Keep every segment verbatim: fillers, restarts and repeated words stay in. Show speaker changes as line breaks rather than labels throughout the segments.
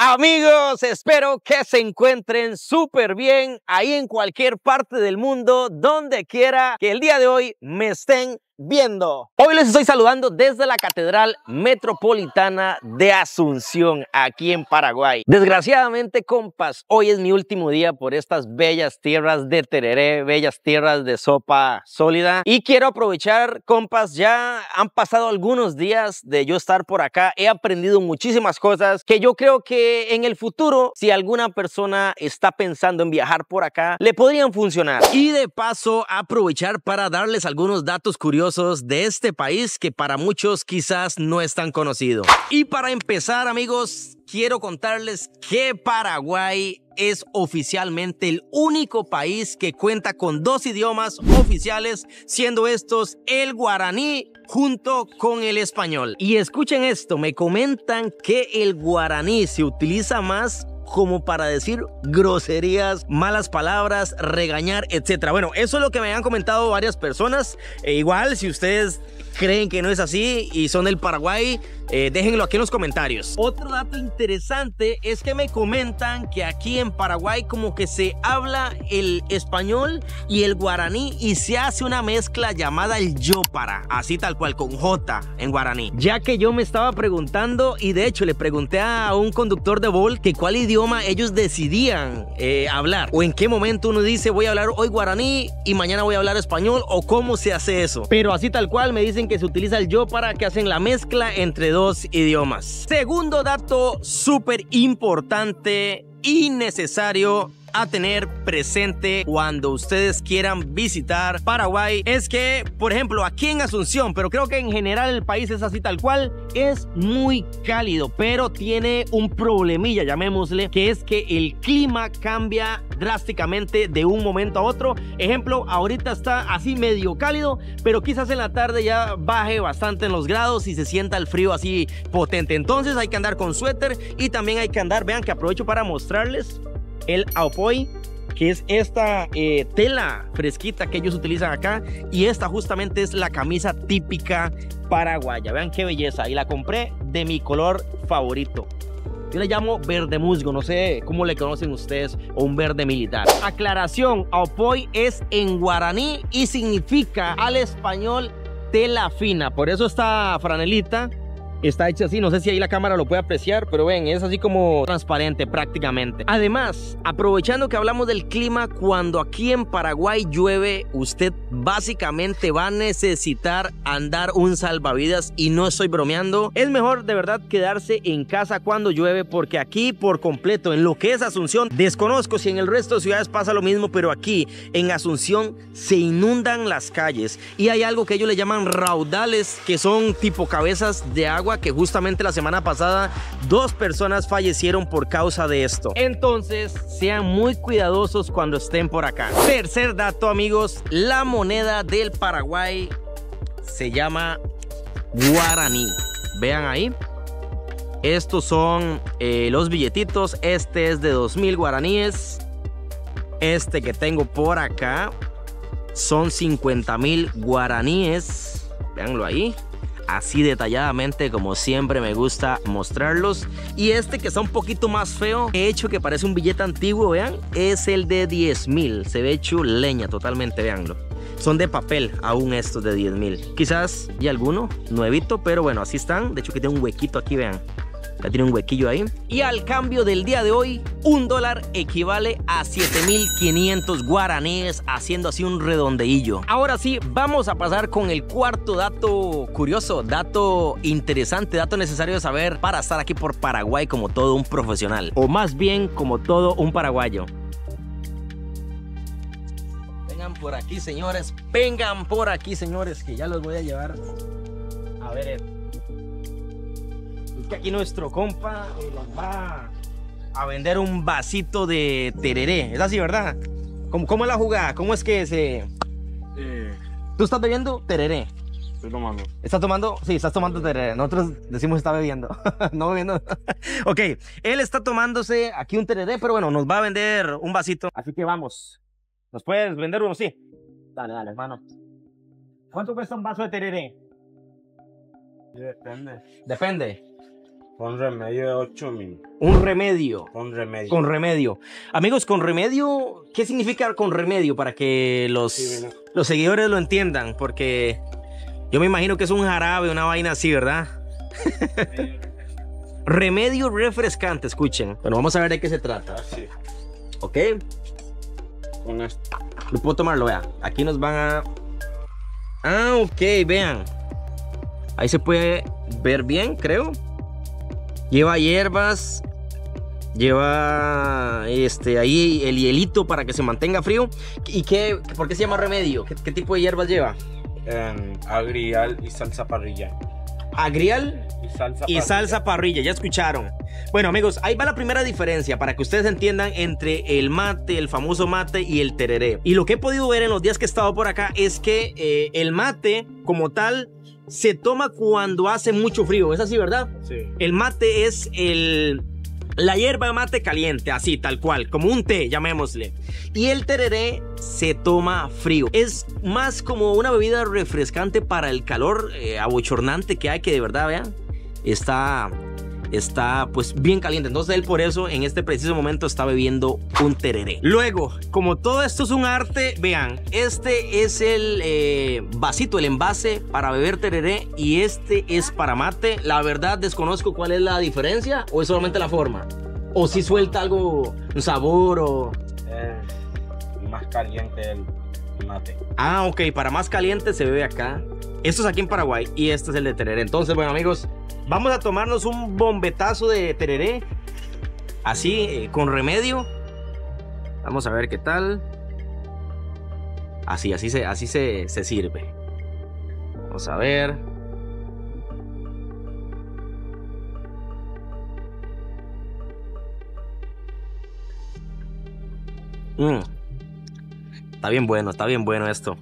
Amigos, espero que se encuentren súper bien ahí en cualquier parte del mundo, donde quiera que el día de hoy me estén viendo. Hoy les estoy saludando desde la Catedral Metropolitana de Asunción, aquí en Paraguay. Desgraciadamente, compas, hoy es mi último día por estas bellas tierras de tereré, bellas tierras de sopa sólida. Y quiero aprovechar, compas, ya han pasado algunos días de yo estar por acá. He aprendido muchísimas cosas que yo creo que en el futuro, si alguna persona está pensando en viajar por acá, le podrían funcionar. Y de paso, aprovechar para darles algunos datos curiosos de este país que para muchos quizás no es tan conocido. Y para empezar, amigos, quiero contarles que Paraguay es oficialmente el único país que cuenta con dos idiomas oficiales, siendo estos el guaraní junto con el español. Y escuchen esto, me comentan que el guaraní se utiliza más como para decir groserías, malas palabras, regañar, etcétera. Bueno, eso es lo que me han comentado varias personas. E igual, si ustedes creen que no es así y son del Paraguay, eh, déjenlo aquí en los comentarios. Otro dato interesante es que me comentan que aquí en Paraguay como que se habla el español y el guaraní y se hace una mezcla llamada el yópara, así tal cual, con J en guaraní. Ya que yo me estaba preguntando, y de hecho le pregunté a un conductor de Bolt que cuál idioma ellos decidían eh, hablar, o en qué momento uno dice voy a hablar hoy guaraní y mañana voy a hablar español, o cómo se hace eso. Pero así tal cual me dicen que se utiliza el yópara, que hacen la mezcla entre dos idiomas. Segundo dato súper importante y necesario a tener presente cuando ustedes quieran visitar Paraguay es que, por ejemplo, aquí en Asunción, pero creo que en general el país es así tal cual, es muy cálido, pero tiene un problemilla, llamémosle, que es que el clima cambia drásticamente de un momento a otro. Ejemplo, ahorita está así medio cálido, pero quizás en la tarde ya baje bastante en los grados y se sienta el frío así potente. Entonces hay que andar con suéter y también hay que andar, vean que aprovecho para mostrarles el aopoy, que es esta eh, tela fresquita que ellos utilizan acá, y esta justamente es la camisa típica paraguaya. Vean qué belleza, y la compré de mi color favorito. Yo le llamo verde musgo, no sé cómo le conocen ustedes, o un verde militar. Aclaración, aopoy es en guaraní y significa al español tela fina, por eso esta franelita está hecha así, no sé si ahí la cámara lo puede apreciar, pero ven, es así como transparente prácticamente. Además, aprovechando que hablamos del clima, cuando aquí en Paraguay llueve, usted básicamente va a necesitar andar un salvavidas, y no estoy bromeando. Es mejor de verdad quedarse en casa cuando llueve, porque aquí por completo, en lo que es Asunción, desconozco si en el resto de ciudades pasa lo mismo, pero aquí en Asunción se inundan las calles y hay algo que ellos le llaman raudales, que son tipo cabezas de agua, que justamente la semana pasada dos personas fallecieron por causa de esto. Entonces sean muy cuidadosos cuando estén por acá. Tercer dato, amigos, la moneda del Paraguay se llama guaraní. Vean ahí, estos son eh, los billetitos. Este es de dos mil guaraníes. Este que tengo por acá son cincuenta mil guaraníes. Véanlo ahí, así detalladamente como siempre me gusta mostrarlos. Y este que está un poquito más feo, he hecho que parece un billete antiguo, vean, es el de diez mil. Se ve hecho leña totalmente, veanlo. Son de papel aún estos de diez mil. Quizás y alguno nuevito, pero bueno, así están. De hecho que tiene un huequito aquí, vean. Ya tiene un huequillo ahí. Y al cambio del día de hoy, un dólar equivale a siete mil quinientos guaraníes, haciendo así un redondeillo. Ahora sí, vamos a pasar con el cuarto dato curioso, dato interesante, dato necesario de saber para estar aquí por Paraguay como todo un profesional, o más bien como todo un paraguayo. Vengan por aquí, señores, vengan por aquí, señores, que ya los voy a llevar a ver. Es que aquí nuestro compa eh, nos va a vender un vasito de tereré. Es así, ¿verdad? ¿Cómo, cómo es la jugada? ¿Cómo es que se...?
Eh,
¿Tú estás bebiendo tereré?
estoy tomando.
¿Estás tomando? Sí, estás tomando tereré. Nosotros decimos está bebiendo. No bebiendo. Ok, él está tomándose aquí un tereré, pero bueno, nos va a vender un vasito. Así que vamos. ¿Nos puedes vender uno? Sí. Dale, dale, hermano. ¿Cuánto cuesta un vaso de tereré?
Depende.
Depende.
Con remedio de ocho mil.
Un remedio.
Con remedio.
Con remedio. Amigos, con remedio, ¿qué significa con remedio? Para que los,
Sí,
los seguidores lo entiendan, porque yo me imagino que es un jarabe, una vaina así, ¿verdad? Remedio refrescante, escuchen. Bueno, vamos a ver de qué se trata.
Así.
¿Ok?
Con esto.
Lo puedo tomarlo, vean. Aquí nos van a... Ah, ok, vean. Ahí se puede ver bien, creo. Lleva hierbas. Lleva este, ahí el hielito para que se mantenga frío. ¿Y qué, por qué se llama remedio? ¿Qué, qué tipo de hierbas lleva?
Um, agrial y salsa parrilla.
Agrial
Y salsa
y
parrilla.
salsa parrilla, ya escucharon. Bueno, amigos, ahí va la primera diferencia para que ustedes entiendan entre el mate, el famoso mate y el tereré. Y lo que he podido ver en los días que he estado por acá es que eh, el mate como tal se toma cuando hace mucho frío. ¿Es así, verdad?
Sí.
El mate es el, la hierba de mate caliente, así, tal cual, como un té, llamémosle. Y el tereré se toma frío. Es más como una bebida refrescante para el calor eh, abochornante que hay, que de verdad, vean, está, está pues bien caliente. Entonces él por eso en este preciso momento está bebiendo un tereré. Luego, como todo esto es un arte, vean, este es el eh, vasito, el envase para beber tereré y este es para mate. La verdad desconozco cuál es la diferencia o es solamente la forma. O si suelta algo, un sabor o...
Es más caliente el mate.
Ah, ok, para más caliente se bebe acá. Esto es aquí en Paraguay y este es el de tereré. Entonces, bueno, amigos, vamos a tomarnos un bombetazo de tereré. Así, eh, con remedio. Vamos a ver qué tal. Así, así se, así se, se sirve. Vamos a ver. Mm. Está bien bueno, está bien bueno esto.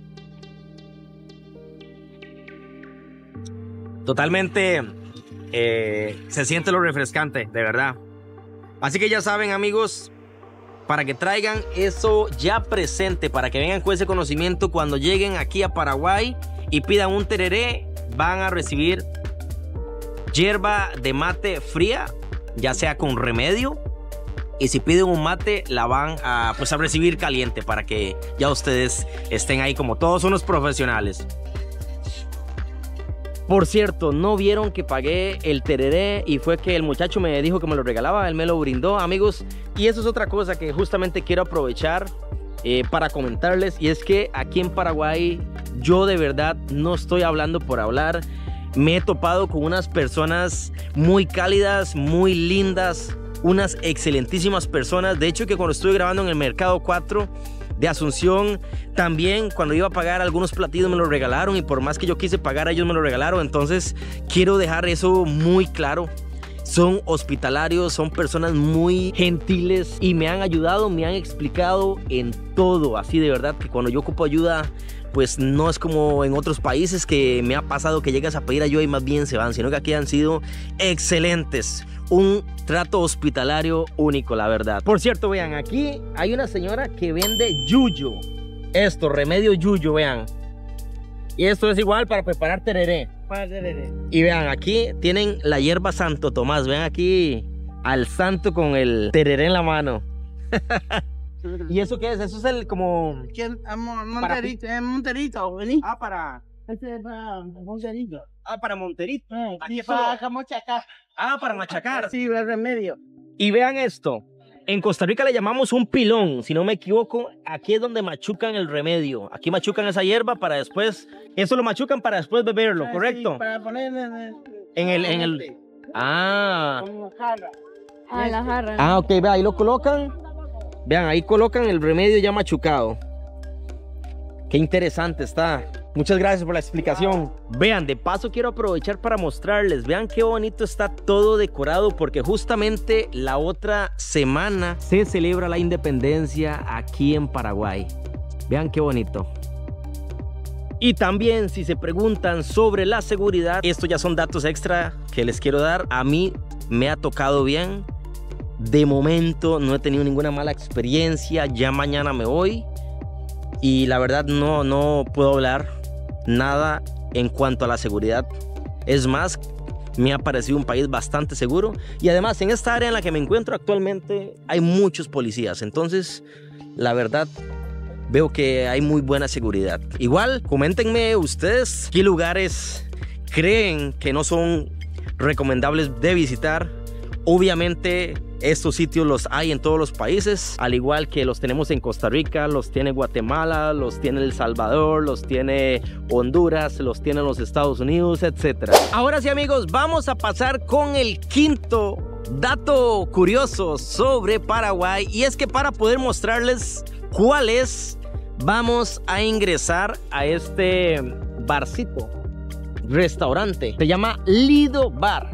Totalmente eh, se siente lo refrescante, de verdad. Así que ya saben, amigos, para que traigan eso ya presente, para que vengan con ese conocimiento cuando lleguen aquí a Paraguay y pidan un tereré, van a recibir hierba de mate fría, ya sea con remedio. Y si piden un mate, la van a, pues, a recibir caliente para que ya ustedes estén ahí como todos unos profesionales. Por cierto, no vieron que pagué el tereré y fue que el muchacho me dijo que me lo regalaba, él me lo brindó, amigos. Y eso es otra cosa que justamente quiero aprovechar eh, para comentarles. Y es que aquí en Paraguay yo de verdad no estoy hablando por hablar. Me he topado con unas personas muy cálidas, muy lindas, unas excelentísimas personas. De hecho, que cuando estuve grabando en el Mercado cuatro de Asunción, también cuando iba a pagar algunos platillos me lo regalaron, y por más que yo quise pagar, ellos me lo regalaron. Entonces quiero dejar eso muy claro. Son hospitalarios, son personas muy gentiles y me han ayudado, me han explicado en todo. Así de verdad que cuando yo ocupo ayuda, pues no es como en otros países que me ha pasado que llegas a pedir ayuda y más bien se van, sino que aquí han sido excelentes. Un trato hospitalario único, la verdad. Por cierto, vean, aquí hay una señora que vende yuyo. Esto, remedio yuyo, vean. Y esto es igual para preparar tereré.
Para tereré.
Y vean, aquí tienen la hierba Santo Tomás. Vean aquí al santo con el tereré en la mano. ¿Y eso qué es? Eso es el como...
¿Quién? Ah, Mon- Monterito, es Monterito, vení.
Ah, para...
Este es para Monterito.
Ah, para Monterito.
Eh,
Aquí
sí,
es
para
solo-
camochacar.
Ah, para machacar.
Sí, el remedio.
Y vean esto. En Costa Rica le llamamos un pilón, si no me equivoco. Aquí es donde machucan el remedio. Aquí machucan esa hierba para después... Eso lo machucan para después beberlo,
Ah,
¿correcto?
sí, para poner en el...
En el... En el... Ah.
Con una jarra.
Ah, la jarra.
Ah, ok, vean, ahí lo colocan. Vean, ahí colocan el remedio ya machucado. Qué interesante está. Muchas gracias por la explicación. Vean, de paso quiero aprovechar para mostrarles. Vean qué bonito está todo decorado, porque justamente la otra semana se celebra la independencia aquí en Paraguay. Vean qué bonito. Y también, si se preguntan sobre la seguridad, estos ya son datos extra que les quiero dar. A mí me ha tocado bien. De momento no he tenido ninguna mala experiencia. Ya mañana me voy. Y la verdad no, no puedo hablar nada en cuanto a la seguridad. Es más, me ha parecido un país bastante seguro. Y además, en esta área en la que me encuentro actualmente, hay muchos policías. Entonces, la verdad, veo que hay muy buena seguridad. Igual, coméntenme ustedes qué lugares creen que no son recomendables de visitar. Obviamente, estos sitios los hay en todos los países, al igual que los tenemos en Costa Rica, los tiene Guatemala, los tiene El Salvador, los tiene Honduras, los tiene los Estados Unidos, etcétera. Ahora sí, amigos, vamos a pasar con el quinto dato curioso sobre Paraguay, y es que para poder mostrarles cuál es, vamos a ingresar a este barcito, restaurante, se llama Lido Bar.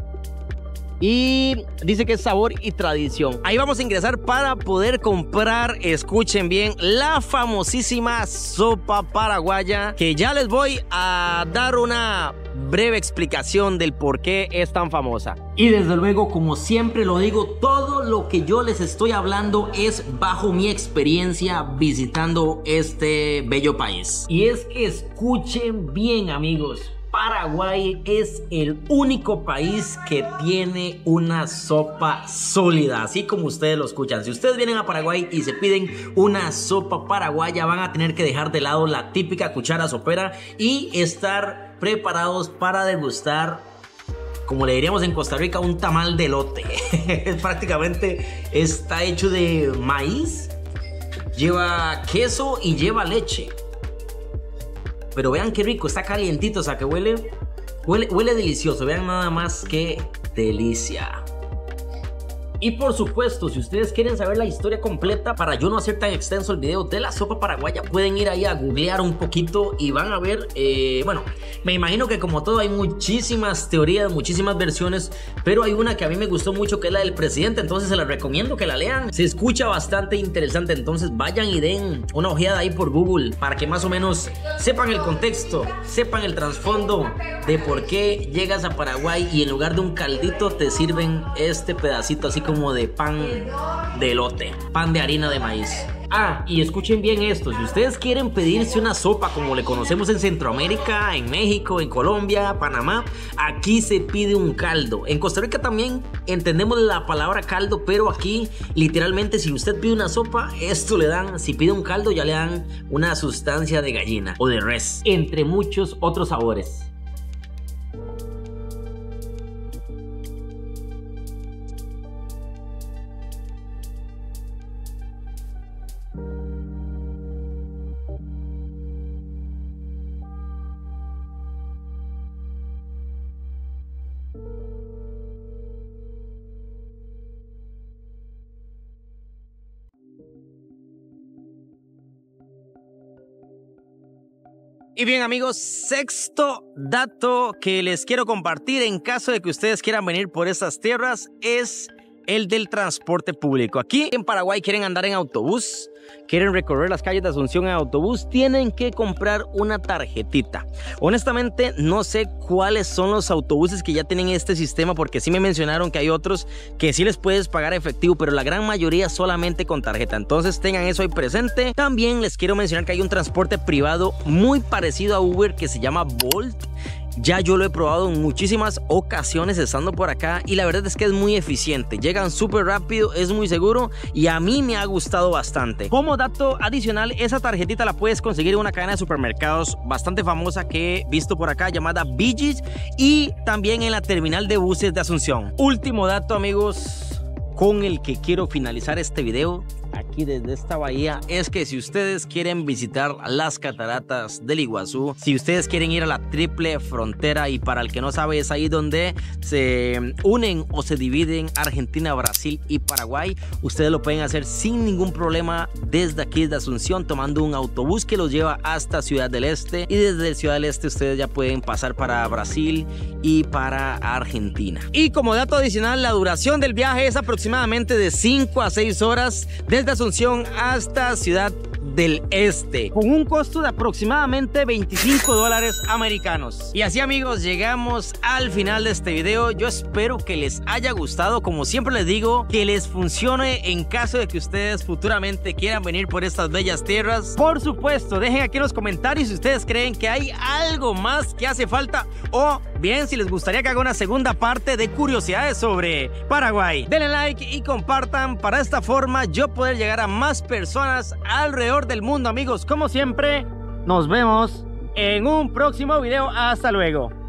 Y dice que es sabor y tradición. Ahí vamos a ingresar para poder comprar, escuchen bien, la famosísima sopa paraguaya, que ya les voy a dar una breve explicación del por qué es tan famosa. Y desde luego, como siempre lo digo, todo lo que yo les estoy hablando es bajo mi experiencia visitando este bello país. Y es que escuchen bien, amigos, Paraguay es el único país que tiene una sopa sólida, así como ustedes lo escuchan. Si ustedes vienen a Paraguay y se piden una sopa paraguaya, van a tener que dejar de lado la típica cuchara sopera y estar preparados para degustar, como le diríamos en Costa Rica, un tamal de elote. Prácticamente está hecho de maíz, lleva queso y lleva leche. Pero vean qué rico, está calientito, o sea que huele, huele, huele delicioso. Vean nada más qué delicia. Y por supuesto, si ustedes quieren saber la historia completa, para yo no hacer tan extenso el video de la sopa paraguaya, pueden ir ahí a googlear un poquito y van a ver, eh, bueno, me imagino que como todo hay muchísimas teorías, muchísimas versiones, pero hay una que a mí me gustó mucho, que es la del presidente, entonces se la recomiendo que la lean. Se escucha bastante interesante, entonces vayan y den una ojeada ahí por Google para que más o menos sepan el contexto, sepan el trasfondo de por qué llegas a Paraguay y en lugar de un caldito te sirven este pedacito así como de pan de elote, pan de harina de maíz. Ah, y escuchen bien esto, si ustedes quieren pedirse una sopa como le conocemos en Centroamérica, en México, en Colombia, Panamá, aquí se pide un caldo. En Costa Rica también entendemos la palabra caldo, pero aquí literalmente si usted pide una sopa, esto le dan, si pide un caldo ya le dan una sustancia de gallina o de res, entre muchos otros sabores. Y bien, amigos, sexto dato que les quiero compartir en caso de que ustedes quieran venir por estas tierras es el del transporte público. Aquí en Paraguay quieren andar en autobús, quieren recorrer las calles de Asunción en autobús, tienen que comprar una tarjetita. Honestamente no sé cuáles son los autobuses que ya tienen este sistema, porque sí me mencionaron que hay otros que sí les puedes pagar efectivo, pero la gran mayoría solamente con tarjeta, entonces tengan eso ahí presente. También les quiero mencionar que hay un transporte privado muy parecido a Uber que se llama Bolt. Ya yo lo he probado en muchísimas ocasiones estando por acá y la verdad es que es muy eficiente, llegan súper rápido, es muy seguro y a mí me ha gustado bastante. Como dato adicional, esa tarjetita la puedes conseguir en una cadena de supermercados bastante famosa que he visto por acá llamada Vigis y también en la terminal de buses de Asunción. Último dato, amigos, con el que quiero finalizar este video aquí desde esta bahía, es que si ustedes quieren visitar las cataratas del Iguazú, si ustedes quieren ir a la triple frontera, y para el que no sabe es ahí donde se unen o se dividen Argentina, Brasil y Paraguay, ustedes lo pueden hacer sin ningún problema desde aquí desde Asunción, tomando un autobús que los lleva hasta Ciudad del Este, y desde Ciudad del Este ustedes ya pueden pasar para Brasil y para Argentina. Y como dato adicional, la duración del viaje es aproximadamente de cinco a seis horas desde Asunción hasta Ciudad del Este, con un costo de aproximadamente veinticinco dólares americanos. Y así, amigos, llegamos al final de este video. Yo espero que les haya gustado. Como siempre les digo, que les funcione en caso de que ustedes futuramente quieran venir por estas bellas tierras. Por supuesto, dejen aquí en los comentarios si ustedes creen que hay algo más que hace falta, o bien si les gustaría que haga una segunda parte de curiosidades sobre Paraguay. Denle like y compartan para esta forma yo poder llegar a más personas alrededor del mundo. Amigos, como siempre, nos vemos en un próximo video. Hasta luego.